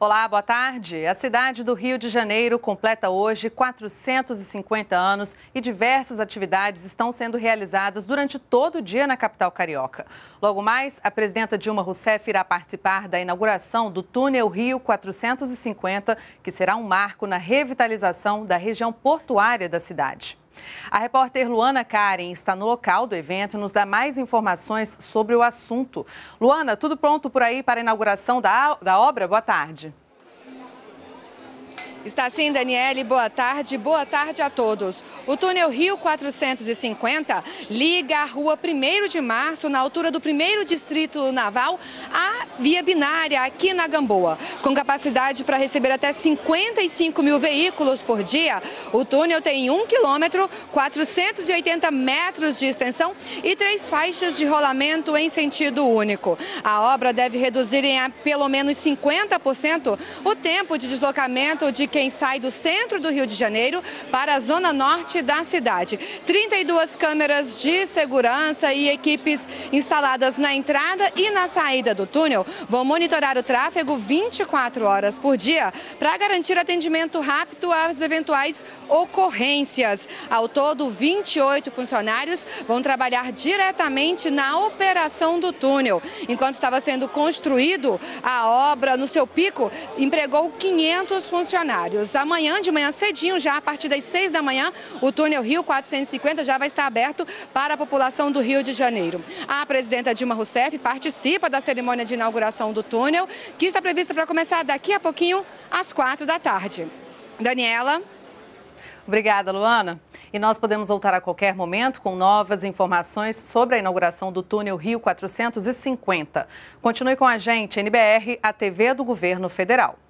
Olá, boa tarde. A cidade do Rio de Janeiro completa hoje 450 anos e diversas atividades estão sendo realizadas durante todo o dia na capital carioca. Logo mais, a presidenta Dilma Rousseff irá participar da inauguração do túnel Rio 450, que será um marco na revitalização da região portuária da cidade. A repórter Luana Karen está no local do evento e nos dá mais informações sobre o assunto. Luana, tudo pronto por aí para a inauguração da obra? Boa tarde. Está sim, Daniele. Boa tarde a todos. O túnel Rio 450 liga a rua 1º de Março, na altura do º Distrito Naval, à via binária aqui na Gamboa. Com capacidade para receber até 55 mil veículos por dia, o túnel tem 1 quilômetro, 480 metros de extensão e 3 faixas de rolamento em sentido único. A obra deve reduzir em pelo menos 50% o tempo de deslocamento de quem sai do centro do Rio de Janeiro para a zona norte da cidade. 32 câmeras de segurança e equipes instaladas na entrada e na saída do túnel vão monitorar o tráfego 24 horas por dia para garantir atendimento rápido às eventuais ocorrências. Ao todo, 28 funcionários vão trabalhar diretamente na operação do túnel. Enquanto estava sendo construído, a obra, no seu pico, empregou 500 funcionários. Amanhã, de manhã cedinho, já a partir das 6 da manhã, o túnel Rio 450 já vai estar aberto para a população do Rio de Janeiro. A presidenta Dilma Rousseff participa da cerimônia de inauguração do túnel, que está prevista para começar daqui a pouquinho, às 4 da tarde. Daniela. Obrigada, Luana. E nós podemos voltar a qualquer momento com novas informações sobre a inauguração do túnel Rio 450. Continue com a gente, NBR, a TV do Governo Federal.